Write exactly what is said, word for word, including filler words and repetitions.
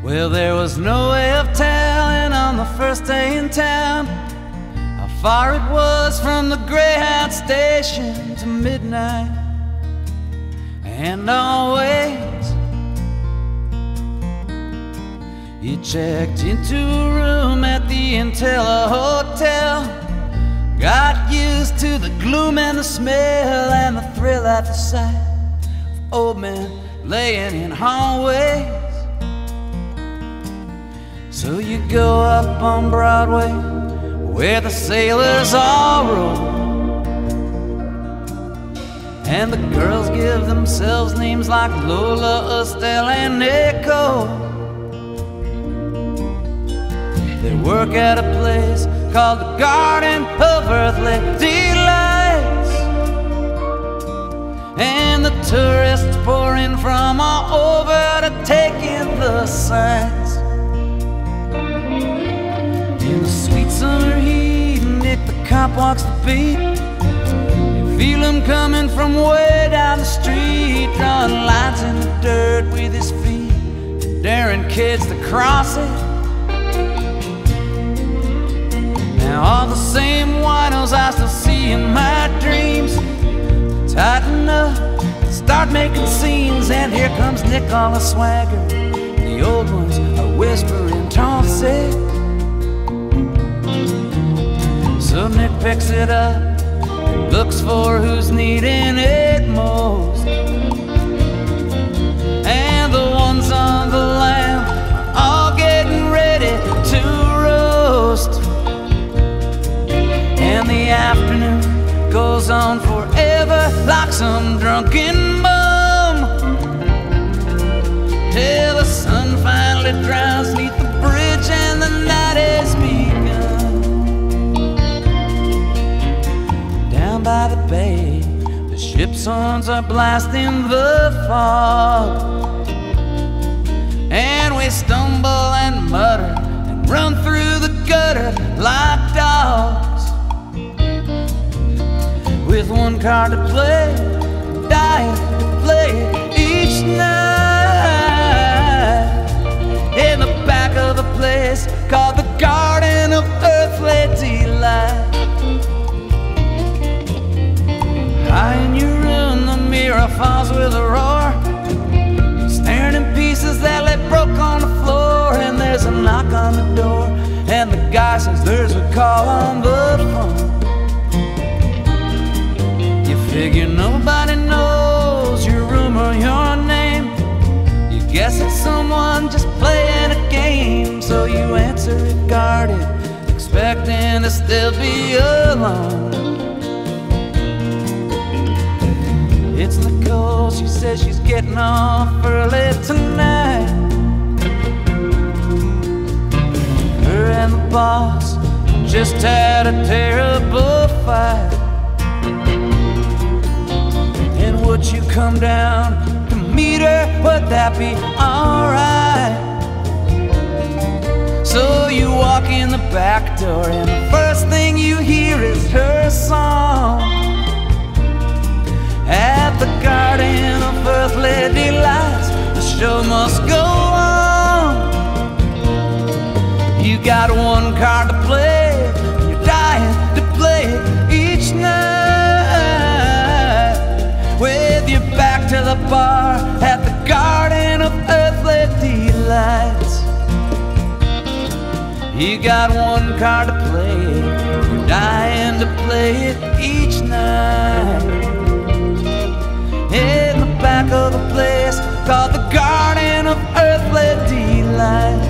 Well, there was no way of telling on the first day in town how far it was from the Greyhound station to midnight. And always you checked into a room at the Entella Hotel, got used to the gloom and the smell and the thrill at the sight of old men laying in hallways. So you go up on Broadway where the sailors all roll, and the girls give themselves names like Lola, Estelle, and Nico. They work at a place called the Garden of Earthly Delights, and the tourists pour in from all over to take in the sights. In the sweet summer heat, Nick the cop walks the beat. You feel him coming from way down the street, drawing lines in the dirt with his feet, daring kids to cross it. Now all the same winos I still see in my dreams tighten up, start making scenes, and here comes Nick on a swagger. The old ones are whispering tossing. So Nick picks it up and looks for who's needing it most, and the ones on the lamp are all getting ready to roast. And the afternoon goes on forever like some drunken mum, till the sun finally drowns neath the bridge and the night has begun. Down by the bay, the ship's horns are blasting the fog, and we stumble and mutter and run through the gutter like dogs, with one card to play, dying to play it each night, in the back of the place called the Garden of Earthly Delight. High in your room, the mirror falls with a roar, staring in pieces that lay broke on the floor, and there's a knock on the door, and the guy says there's a call on the phone. Figure nobody knows your room or your name. You guess it's someone just playing a game, so you answer it guarded, expecting to still be alone. It's Nicole, she says she's getting off early tonight. Her and the boss just had a terrible fight. Would you come down to meet her? Would that be alright? So you walk in the back door, and the first thing you hear is her song. At the Garden of Earthly Delights, the show must go on. You got one card to play, and you're dying to play it each night, with your back to the bar at the Garden of Earthly Delights. You got one card to play, you're dying to play it each night, in the back of the place called the Garden of Earthly Delights.